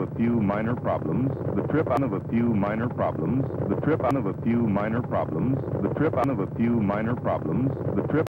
few minor problems, the trip out of a few minor problems, the trip out of a few minor problems, the trip out of a few minor problems, the trip